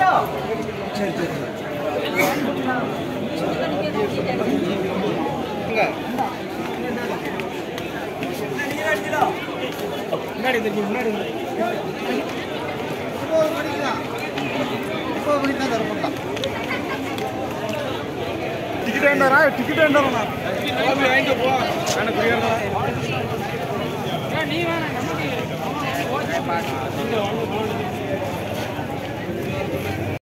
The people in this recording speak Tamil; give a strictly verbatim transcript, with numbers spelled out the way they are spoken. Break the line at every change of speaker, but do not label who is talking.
சரி சரி முன்னாடி முன்னாடி டிக்கெட் வேண்டாரா டிக்கெட் வேண்டாரா வாங்கிட்டு போ எனக்கு புரியறதா நீ வேணா நமக்கு